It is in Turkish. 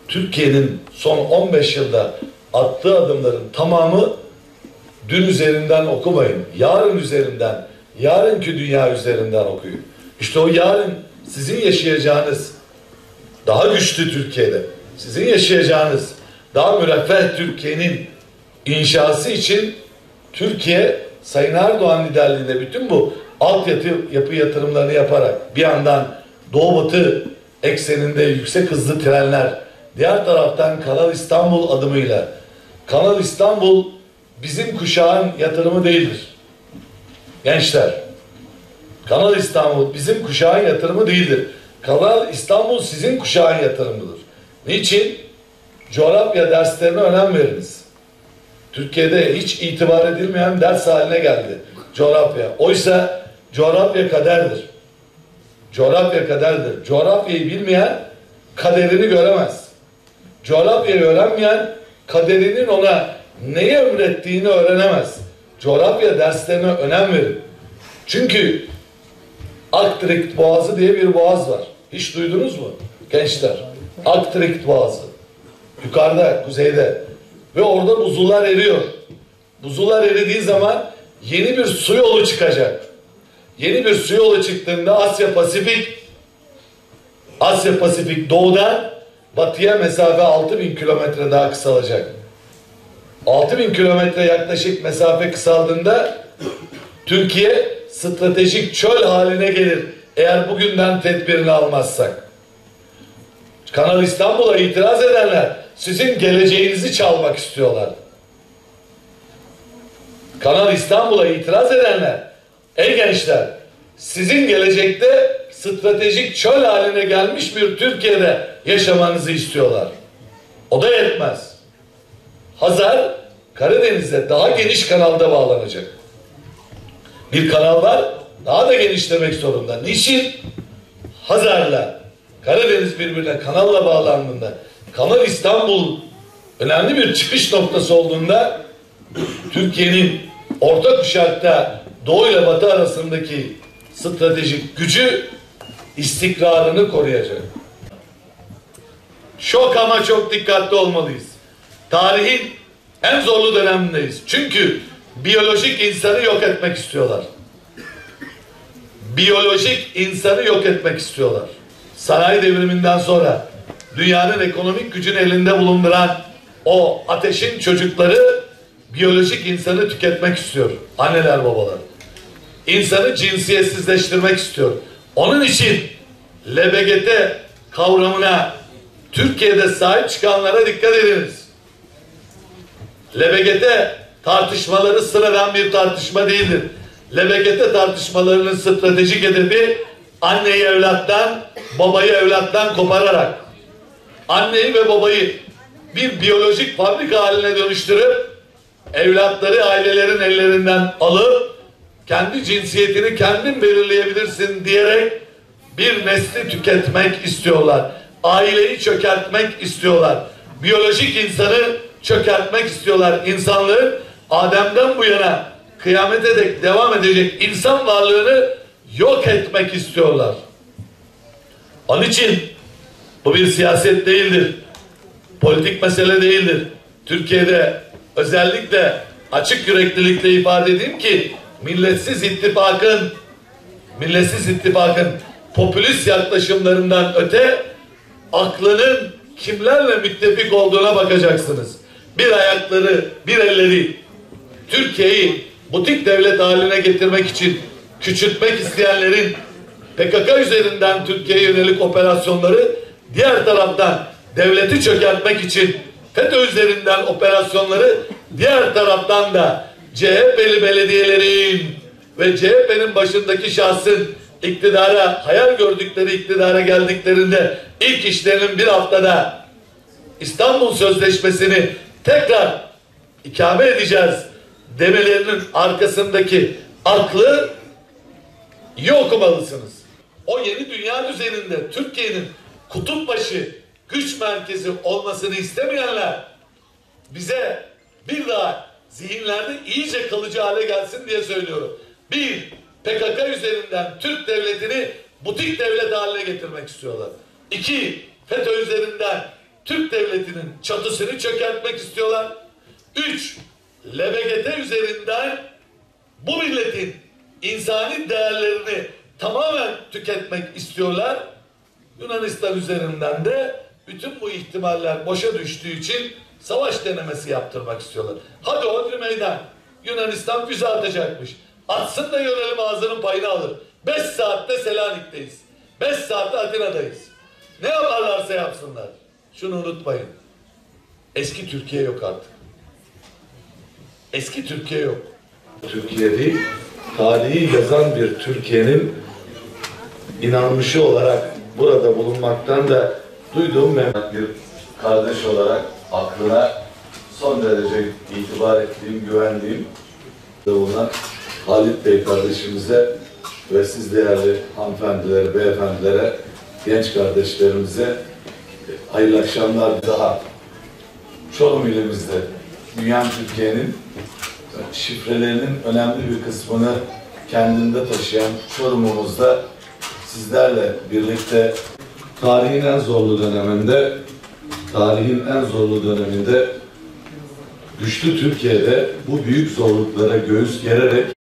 Türkiye'nin son 15 yılda attığı adımların tamamı dün üzerinden okumayın. Yarın üzerinden, yarınki dünya üzerinden okuyun. İşte o yarın sizin yaşayacağınız daha güçlü Türkiye'de, sizin yaşayacağınız daha müreffeh Türkiye'nin inşası için Türkiye, Sayın Erdoğan liderliğinde bütün bu altyapı yatırımlarını yaparak bir yandan Doğu Batı ekseninde yüksek hızlı trenler, diğer taraftan Kanal İstanbul adımıyla, Kanal İstanbul bizim kuşağın yatırımı değildir. Gençler, Kanal İstanbul bizim kuşağın yatırımı değildir. Kanal İstanbul sizin kuşağın yatırımıdır. Niçin? Coğrafya derslerine önem veriniz. Türkiye'de hiç itibar edilmeyen ders haline geldi coğrafya. Oysa coğrafya kaderdir. Coğrafya kaderdir. Coğrafyayı bilmeyen kaderini göremez. Coğrafyayı öğrenmeyen kaderinin ona neyi emrettiğini öğrenemez. Coğrafya derslerine önem verin. Çünkü Aktrikt Boğazı diye bir boğaz var. Hiç duydunuz mu gençler? Aktrikt Boğazı. Yukarıda, kuzeyde. Ve orada buzullar eriyor. Buzullar eridiği zaman yeni bir su yolu çıkacak. Yeni bir su yolu çıktığında Asya Pasifik doğudan batıya mesafe 6000 kilometre daha kısalacak. 6000 kilometre yaklaşık mesafe kısaldığında Türkiye stratejik çöl haline gelir eğer bugünden tedbirini almazsak. Kanal İstanbul'a itiraz edenler sizin geleceğinizi çalmak istiyorlar. Kanal İstanbul'a itiraz edenler, ey gençler, sizin gelecekte stratejik çöl haline gelmiş bir Türkiye'de yaşamanızı istiyorlar. O da yetmez. Hazar, Karadeniz'de daha geniş kanalda bağlanacak. Bir kanal var, daha da genişlemek zorunda. Niçin? Hazar'la Karadeniz birbirine kanalla bağlandığında, Kanal İstanbul önemli bir çıkış noktası olduğunda Türkiye'nin orta kuşakta Doğu ile Batı arasındaki stratejik gücü, istikrarını koruyacak. Çok ama çok dikkatli olmalıyız. Tarihin en zorlu dönemindeyiz. Çünkü biyolojik insanı yok etmek istiyorlar. Biyolojik insanı yok etmek istiyorlar. Sanayi devriminden sonra dünyanın ekonomik gücünü elinde bulunduran o ateşin çocukları biyolojik insanı tüketmek istiyor. Anneler, babalar. İnsanı cinsiyetsizleştirmek istiyor. Onun için LBGT kavramına Türkiye'de sahip çıkanlara dikkat ediniz. LBGT tartışmaları sıradan bir tartışma değildir. LBGT tartışmalarının stratejik hedefi anneyi evlattan, babayı evlattan kopararak anneyi ve babayı bir biyolojik fabrika haline dönüştürüp evlatları ailelerin ellerinden alıp kendi cinsiyetini kendin belirleyebilirsin diyerek bir nesli tüketmek istiyorlar. Aileyi çökertmek istiyorlar. Biyolojik insanı çökertmek istiyorlar. İnsanlığın Adem'den bu yana kıyamete dek devam edecek insan varlığını yok etmek istiyorlar. Onun için bu bir siyaset değildir. Politik mesele değildir. Türkiye'de özellikle açık yüreklilikle ifade edeyim ki Milletsiz İttifakın popülist yaklaşımlarından öte aklının kimlerle müttefik olduğuna bakacaksınız. Bir ayakları, bir elleri Türkiye'yi butik devlet haline getirmek için küçültmek isteyenlerin PKK üzerinden Türkiye'ye yönelik operasyonları, diğer taraftan devleti çökertmek için FETÖ üzerinden operasyonları, diğer taraftan da CHP'li belediyelerin ve CHP'nin başındaki şahsın iktidara, hayal gördükleri iktidara geldiklerinde ilk işlerinin bir haftada İstanbul Sözleşmesi'ni tekrar ikame edeceğiz demelerinin arkasındaki aklı iyi okumalısınız. O yeni dünya düzeninde Türkiye'nin kutup başı güç merkezi olmasını istemeyenler bize bir daha zihinlerde iyice kalıcı hale gelsin diye söylüyorum. Bir, PKK üzerinden Türk devletini butik devlet haline getirmek istiyorlar. İki, FETÖ üzerinden Türk devletinin çatısını çökertmek istiyorlar. 3. LBGT üzerinden bu milletin insani değerlerini tamamen tüketmek istiyorlar. Yunanistan üzerinden de bütün bu ihtimaller boşa düştüğü için savaş denemesi yaptırmak istiyorlar. Hadi hodri meydan. Yunanistan füze atacakmış. Atsın da görelim ağzının payını alır. 5 saatte Selanik'teyiz. 5 saatte Atina'dayız. Ne yaparlarsa yapsınlar. Şunu unutmayın. Eski Türkiye yok artık. Eski Türkiye yok. Türkiye değil, tarihi yazan bir Türkiye'nin inanmışı olarak burada bulunmaktan da duyduğum bir kardeş olarak aklına son derece itibar ettiğim, güvendiğim bulunan Halit Bey kardeşimize ve siz değerli hanımefendilere, beyefendilere, genç kardeşlerimize hayırlı akşamlar. Daha Çorum ilimizde büyüyen Türkiye'nin şifrelerinin önemli bir kısmını kendinde taşıyan Çorum'umuzda sizlerle birlikte tarihin en zorlu döneminde güçlü Türkiye'de bu büyük zorluklara göğüs gererek